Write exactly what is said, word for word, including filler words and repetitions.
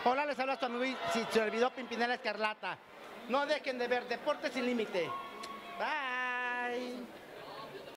Hola, les habla su amigo y servidor Pimpinela Escarlata. No dejen de ver Deportes Sin Límite.